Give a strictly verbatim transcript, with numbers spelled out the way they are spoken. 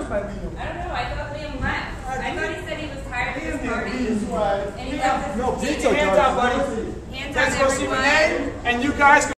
by Liam? I don't know. I thought Liam left. Uh, I thought he said he was tired of Liam this party. didn't leave. And he left us No, to Vito sit. Hands out, buddy. Hands Let's on go see everyone. Renee, and you guys can